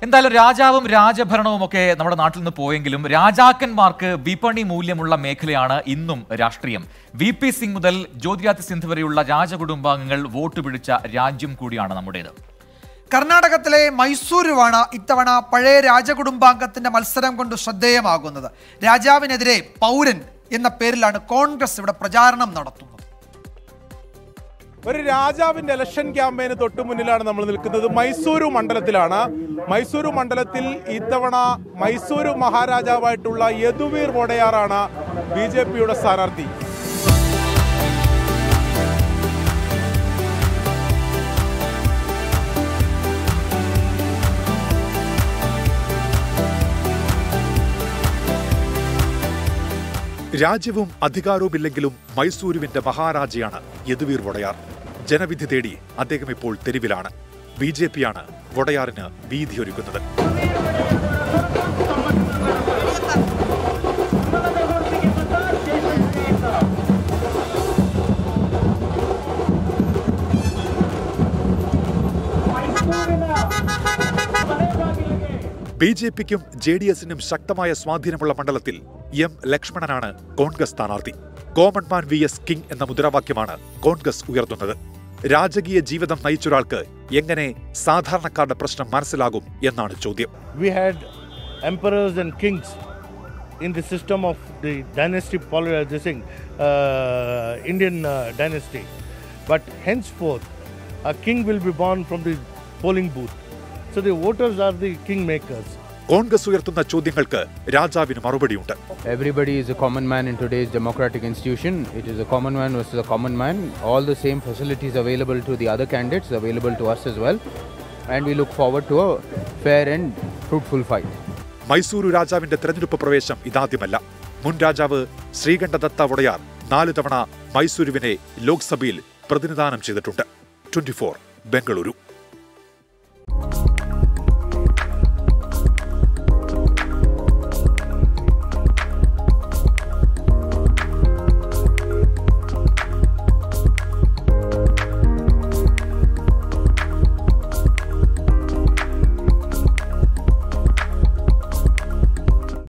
എന്തായാലും രാജാവും രാജഭരണവും ഒക്കെ നമ്മുടെ നാട്ടിൽ നിന്ന് പോയെങ്കിലും രാജാക്കന്മാർക്ക് വിപണി മൂല്യമുള്ള മേഖലയാണ് ഇന്നും രാഷ്ട്രീയം. VP സിംഗ് മുതൽ ജ്യോതിരാദിത്യ സിന്ധ് വരെയുള്ള രാജകുടുംബാംഗങ്ങൾ വോട്ട് പിടിച്ച രാജ്യം കൂടിയാണ് നമ്മുടേത്. കർണാടകത്തിലെ മൈസൂരുവാണ് ഇത്തവണ പഴയ രാജകുടുംബാംഗത്തിന്റെ മത്സരം കൊണ്ട് ശ്രദ്ധേയമാകുന്നത്. രാജാവിനെതിരെ പൗരൻ എന്ന പേരിലാണ് കോൺഗ്രസ് ഇവിടെ പ്രചാരണം നടത്തുന്നത്. ഒരു രാജാവിന്റെ ഇലക്ഷൻ ക്യാമ്പയിന് തൊട്ടു മുന്നിലാണ് നമ്മൾ നിൽക്കുന്നത്. മൈസൂരു മണ്ഡലത്തിലാണ്. മൈസൂരു മണ്ഡലത്തിൽ ഇത്തവണ മൈസൂരു മഹാരാജാവായിട്ടുള്ള യദുവീർ വോഡയാറാണ് BJPയുടെ സ്ഥാനാർത്ഥി. രാജ്യവും അധികാരവുമില്ലെങ്കിലും മൈസൂരുവിന്റെ മഹാരാജയാണ് യദുവീർ വോഡയാർ. ജനവിധി തേടി അദ്ദേഹം ഇപ്പോൾ തെരുവിലാണ്. BJPയാണ് വോഡയാറിന് വീതിയൊരുക്കുന്നത്. BJPക്കും JDSനും ശക്തമായ സ്വാധീനമുള്ള മണ്ഡലത്തിൽ M ലക്ഷ്മണനാണ് കോൺഗ്രസ് സ്ഥാനാർത്ഥി. കോമൺ മാൻ vs കിങ് എന്ന മുദ്രാവാക്യമാണ് കോൺഗ്രസ് ഉയർത്തുന്നത്. രാജകീയ ജീവിതം നയിച്ചൊരാൾക്ക് എങ്ങനെ സാധാരണക്കാരുടെ പ്രശ്നം മനസ്സിലാകും എന്നാണ് ചോദ്യം. We had emperors and kings in the system of the dynasty Indian dynasty, but henceforth a king will be born from the polling booth. So the voters are the kingmakers. Congress ഉയർത്തുന്ന ചോദ്യങ്ങൾക്ക് രാജാവിന് മറുപടിയുണ്ട്. Everybody is a common man in today's democratic institution. It is a common man versus a common man. All the same facilities available to the other candidates available to us as well. And we look forward to a fair and fruitful fight. Mysuru രാജാവിന്റെ തെരഞ്ഞെടുപ്പ് പ്രവേശം ഇതാദ്യമല്ല. മുൻ രാജാവ് ശ്രീകണ്ഠദത്ത വോഡയാർ 4 തവണ മൈസൂരുവിനെ ലോക്സഭയിൽ പ്രതിനിധാനം ചെയ്തിട്ടുണ്ട്. 24 ബംഗളൂരു.